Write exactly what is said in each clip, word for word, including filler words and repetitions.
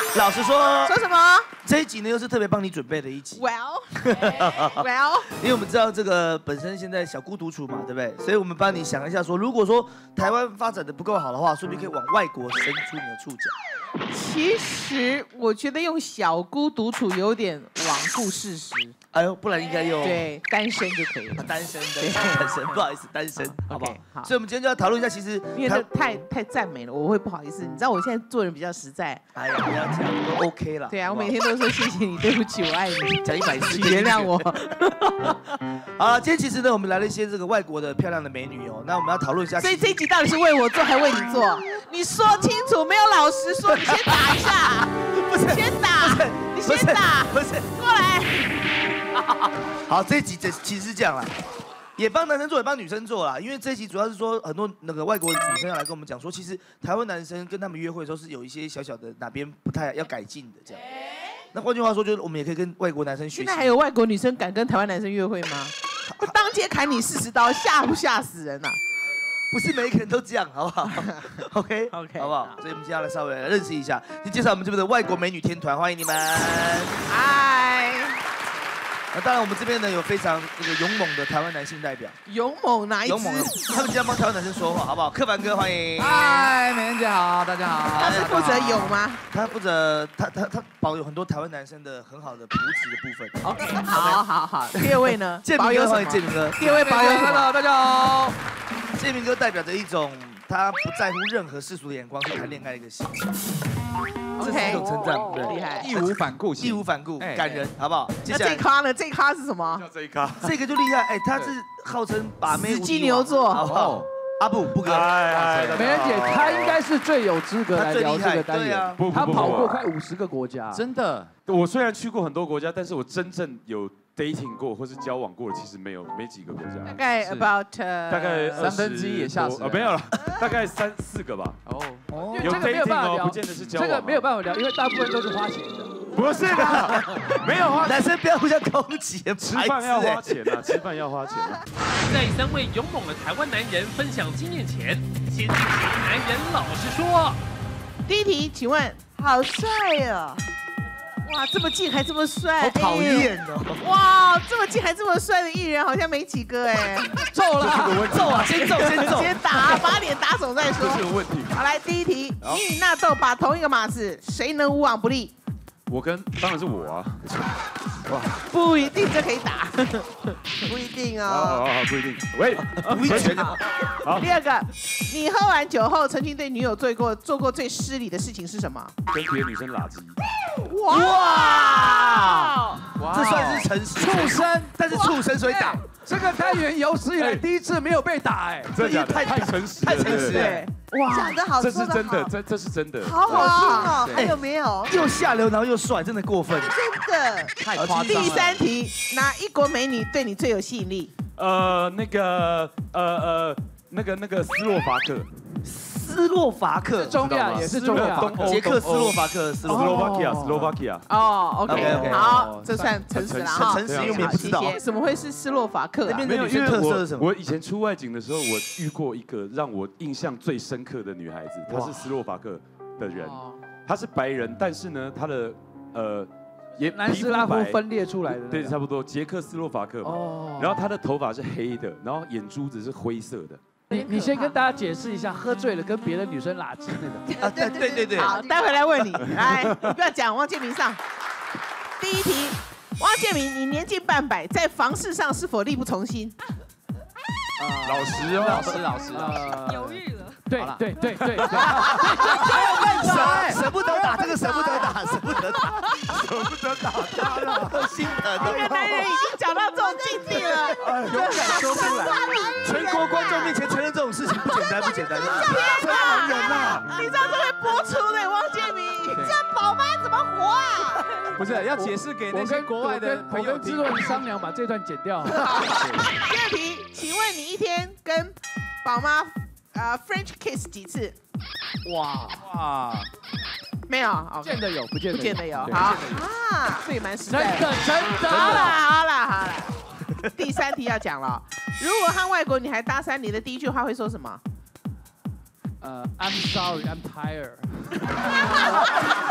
老实说， 说什么？ 这一集呢又是特别帮你准备的一集。 Well， Well， 因为我们知道这个本身现在小孤独处嘛，对不对？所以我们帮你想一下说，如果说台湾发展的不够好的话，说不定可以往外国伸出你的触角。 其实我觉得用小孤独处有点罔顾事实。 哎呦，不然应该用对单身就可以了。 单身，单身，单身，不好意思，单身，好不好？ 好。 所以我们今天就要讨论一下，其实因为这太太赞美了，我会不好意思。你知道我现在做人比较实在。 哎呀，不要这样，都 OK 了。 对啊，我每天都说谢谢你，对不起，我爱你， 讲一百次， 原谅我。 好，今天其实呢，我们来了一些这个外国的漂亮的美女哦。那我们要讨论一下， 所以这一集到底是为我做还是为你做？你说清楚，没有老实说。你先打一下， 不是， 先打，你先打， 不是， 过来。 好，这一集这其实是这样啦，也帮男生做，也帮女生做啦。因为这一集主要是说很多那个外国女生要来跟我们讲说，其实台湾男生跟他们约会的时候是有一些小小的哪边不太要改进的这样。那换句话说，就是我们也可以跟外国男生学习。 现在还有外国女生敢跟台湾男生约会吗？会当街砍你四十刀，吓不吓死人呐、啊？ 不是每一个人都这样，好不好 ？OK OK， 好不好？所以我们接下来稍微来认识一下，先介绍我们这边的外国美女天团，欢迎你们。 嗨。 那当然，我们这边呢有非常这个勇猛的台湾男性代表。 勇猛哪一支？ 勇猛的，他们今天帮台湾男生说话，好不好？柯凡哥，欢迎。 嗨，美人姐好，大家好。 他是负责勇吗？ 他负责他他他保有很多台湾男生的很好的朴质的部分。 OK， 好好好。第二位呢？ 建明哥，欢迎建明哥。 第二位保有什么？ 大家好。 建明哥代表着一种他不在乎任何世俗的眼光去谈恋爱的一个心情。这是一种称赞，对， 厉害， 义无反顾， 义无反顾，感人，好不好？ 那这咖呢？这咖是什么？ 叫这一咖， 这个就厉害，哎，他是号称把妹死金牛座， 好不好？阿布布哥， 美人姐，她应该是最有资格来聊这个单元。她跑过快五十个国家， 真的。 我虽然去过很多国家，但是我真正有 dating 过或是交往过的，其实没有没几个国家。 大概 about 大概三分之一也吓死了，没有了，大概三四个吧。 哦哦， 有 dating 哦，不见得是交往。 这个没有办法聊，因为大部分都是花钱的。 不是的，没有花。 男生不要互相攻击， 吃饭要花钱啊，吃饭要花钱啊。 在三位勇猛的台湾男人分享经验前，先进行男人老实说。 第一题，请问，好帅哦！哇，这么近还这么帅， 好讨厌哦！ 哇，这么近还这么帅的艺人好像没几个哎。 揍了， 揍啊！先揍，先揍， 先打，把脸打肿再说。 这是有问题。 好，来第一题，你与纳豆把同一个码子，谁能无往不利？ 我跟当然是我啊。 哇，不一定就可以打，不一定哦。 好好好，不一定。喂， 不一定。 好。第二个，你喝完酒后曾经对女友做过做过最失礼的事情是什么？ 跟别的女生拉鸡。 哇！这算是诚实。 畜生， 但是畜生所以打。 这个单元有史以来第一次没有被打哎， 这也太太诚实， 太诚实哎。 哇，讲得好， 这是真的，这这是真的， 好好听哦。还有没有？ 又下流，然后又帅，真的过分， 真的太夸张了。 第三题，哪一国美女对你最有吸引力？ 呃，那个，呃呃，那个那个斯洛伐克， 斯洛伐克， 中亚也是中亚， 捷克斯洛伐克， 斯洛伐克亚，斯洛伐克亚。 哦 ，OK， 好，这算诚实了哈。 诚实，因为我们不知道怎么会是斯洛伐克？ 那边的女生特色是什么？ 我以前出外景的时候，我遇过一个让我印象最深刻的女孩子，她是斯洛伐克的人，她是白人，但是呢，她的呃。也南斯拉夫分裂出来的， 对，差不多，捷克斯洛伐克嘛。哦。然后他的头发是黑的，然后眼珠子是灰色的。 你你先跟大家解释一下，喝醉了跟别的女生拉鸡那个。啊，对对对对。 好，待会来问你，来，你不要讲，汪建民上。第一题，汪建民，你年近半百，在房事上是否力不从心？ 老实哦， 老实老实啊。 犹豫了。 对对对对对。 舍不得打，这个舍不得打，舍不得打，舍不得打他了，心疼。 这个男人已经讲到这种境地了， 勇敢说出来，全国观众面前承认这种事情不简单，不简单。 天哪！你知道这会播出的，汪建民，这宝妈怎么活啊？ 不是要解释给那些国外的朋友听。 我跟制作人商量把这段剪掉。 第二题，请问你一天跟宝妈呃 French kiss 几次？ 哇哇， 没有， 见得有，不见得不见得有。好啊，这也蛮实在的。 真的真的。 好了好了好了，第三题要讲了。如果和外国女孩搭讪，你的第一句话会说什么？ 呃 ，I'm sorry, I'm tired。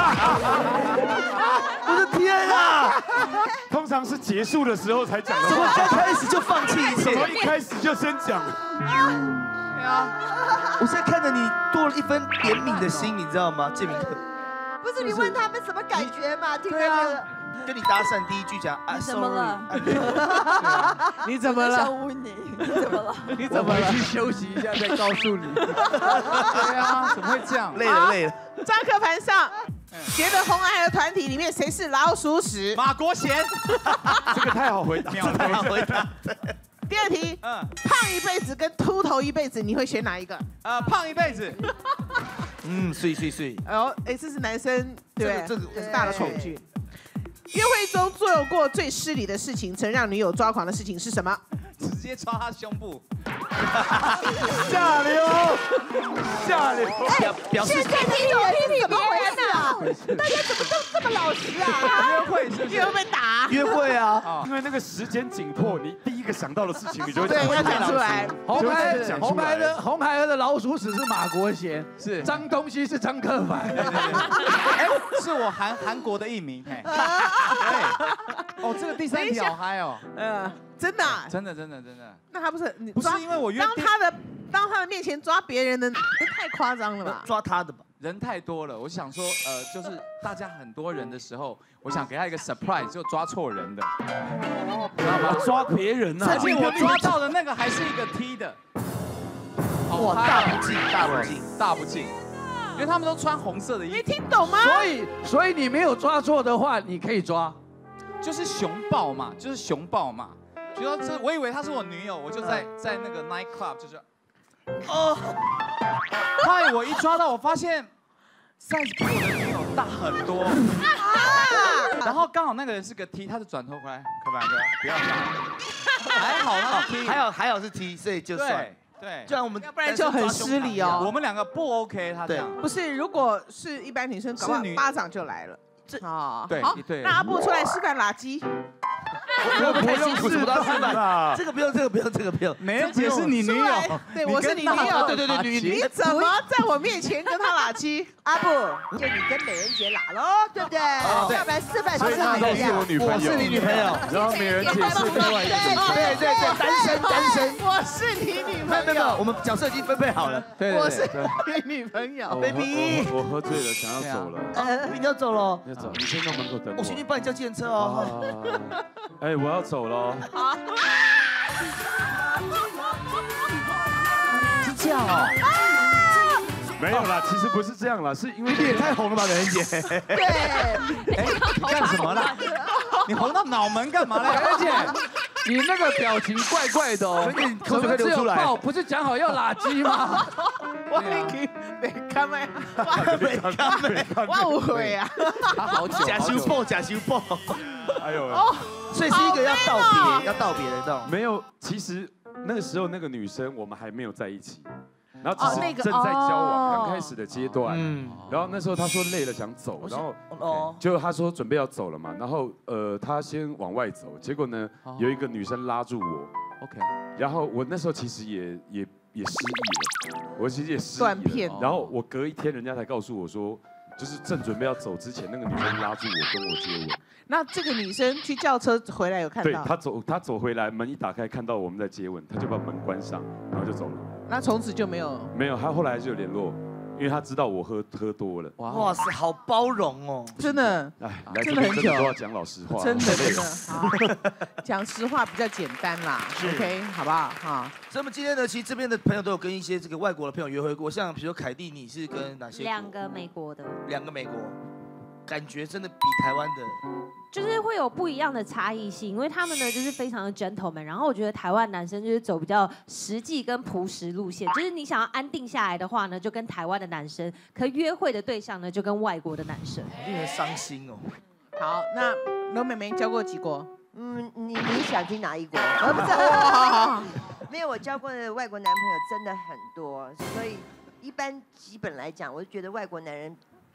我的天啊！ 通常是结束的时候才讲的怎么话， 刚开始就放弃一切？ 怎么一开始就先讲？ 对啊， 我现在看着你多了一分怜悯的心，你知道吗，建明哥？ 不是你问他们什么感觉嘛？听他这个。 跟你搭讪第一句讲啊， 怎么了？ 你怎么了？ 想问你，你怎么了？ 你怎么了？ 去休息一下再告诉你。 对啊，怎么会这样？ 累了累了。 张克盘上，觉得红孩儿团体里面谁是老鼠屎？ 马国贤， 这个太好回答， 这太好回答。 第二题，嗯，胖一辈子跟秃头一辈子，你会选哪一个？ 呃，胖一辈子。 嗯，碎碎碎。 哎呦，哎，这是男生对这个很大的恐惧。约会中做过最失礼的事情，曾让女友抓狂的事情是什么？ 直接抓他胸部。 下流，下流。 表示现在的艺人是怎么回事啊？大家怎么都这么老实啊？ 约会是不是？ 会被打。 约会啊， 因为那个时间紧迫，你第一个想到的事情，你就会对要讲出来。 红孩就会讲出来红孩的红孩儿的老鼠屎是马国贤， 是脏东西是张克凡。 哎，是我韩韩国的艺名。哎，哦，这个第三题好嗨哦。 呃，真的啊？ 真的真的真的。 那他不是你不是抓因为我约当他的当他的面前抓别人的，这太夸张了吧？ 抓他的吧。 人太多了，我想说，呃，就是大家很多人的时候，我想给他一个 surprise， 就抓错人的，知道吗？ 抓别人啊！ 而且我抓到的那个还是一个 T 的， 哇，大不敬，大不敬， 大不敬，因为他们都穿红色的衣没服， 听懂吗？ 所以所以你没有抓错的话，你可以抓。 就是熊抱嘛，就是熊抱嘛。就说这，我以为她是我女友，我就在在那个 night club 就是，哦，害我一抓到，我发现 size 比我的女友大很多，然后刚好那个人是个 T， 他就转头回来，可凡哥不要讲，还好那 T， 还好还好是 T， 所以就算。 对， 就像我们， 要不然就很失礼哦。 我们两个不 OK， 他这样。 不是，如果是一般女生，搞不好巴掌就来了。这啊， 对， 好， 对。 那阿布出来示范垃圾。 不用不用示范，这个不用，这个不用，这个不用。 美人姐是你女友， 对，我是你女友， 对对对，女你怎么在我面前跟他垃圾？ 阿布，就你跟美人姐拉喽，对不对？要不然示范所以那时候是我女朋友， 我是你女朋友， 然后美人姐是另外一个， 对对对，单身单身， 我是你女朋友。 没有没有，我们角色已经分配好了。 对， 我是你女朋友 ，baby。 我喝醉了，想要走了。 呃，你要走了， 要走，你先到门口等我。 我先去帮你叫计程车哦。 哎，我要走了。 是这样哦。 没有啦，其实不是这样啦，是因为你也太红了吧，美人姐。 对， 哎，你干什么啦？你红到脑门干嘛嘞？ 而且你那个表情怪怪的哦， 口水会流出来。 不是讲好要垃圾吗？ 我没没看没， 没看没， 我误会啊。 他好久， 假修破，假修破。 哎呦， 所以是一个要道别，要道别的那种。 没有，其实那个时候那个女生我们还没有在一起。然后只是正在交往刚开始的阶段，嗯，然后那时候他说累了想走，然后哦，就他说准备要走了嘛，然后呃他先往外走，结果呢有一个女生拉住我 ，OK， 然后我那时候其实也也也失忆了，我其实也失忆断片， 然后我隔一天人家才告诉我说，就是正准备要走之前，那个女生拉住我跟我接吻。 那这个女生去叫车回来有看到？ 对，她走她走回来，门一打开看到我们在接吻，她就把门关上，然后就走了。 那从此就没有没有，他后来还是有联络，因为他知道我喝喝多了。 哇塞，好包容哦， 真的， 哎，真的很久都要讲老实话， 真的真的，好，讲实话比较简单啦 ，OK， 好不好？哈， 所以我们今天呢，其实这边的朋友都有跟一些这个外国的朋友约会过，像比如说凯蒂，你是跟哪些？ 两个美国的， 两个美国，感觉真的比台湾的。 就是会有不一样的差异性，因为他们呢就是非常的 gentleman， 然后我觉得台湾男生就是走比较实际跟朴实路线，就是你想要安定下来的话呢，就跟台湾的男生，可约会的对象呢就跟外国的男生， 令人伤心哦。 好，那罗妹妹交过几国？ 嗯，你你想听哪一国？呃，不是，没有，我交过的外国男朋友真的很多，所以一般基本来讲，我就觉得外国男人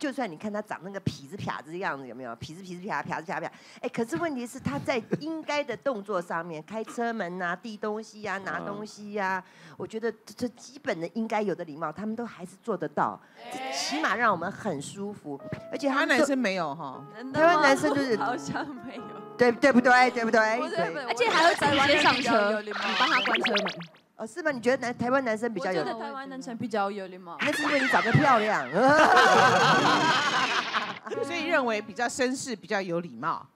就算你看他长那个痞子啪子的样子，有没有？痞子痞子啪啪子啪啪，哎，可是问题是他在应该的动作上面，开车门啊、递东西啊、拿东西呀、啊，我觉得这基本的应该有的礼貌，他们都还是做得到，起码让我们很舒服。而且台湾男生没有哈， 台湾男生就是好像没有， 对对不对？对不对？ 对， 而且还会直接上车，你帮他关车门。 哦，是吗？你觉得男台湾男生比较有？ 我觉得台湾男生比较有礼貌。 那是因为你长得漂亮。 所以认为比较绅士，比较有礼貌。